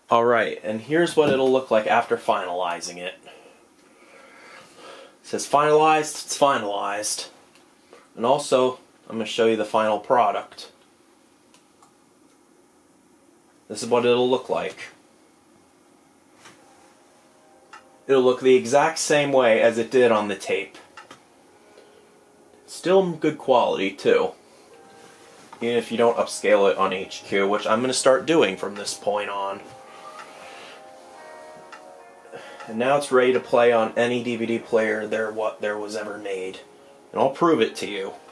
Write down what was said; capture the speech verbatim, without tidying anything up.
Alright, and here's what it'll look like after finalizing it. It says finalized, it's finalized. And also, I'm going to show you the final product. This is what it'll look like. It'll look the exact same way as it did on the tape. Still good quality too. Even if you don't upscale it on H Q, which I'm going to start doing from this point on. And now it's ready to play on any D V D player there what there was ever made. And I'll prove it to you.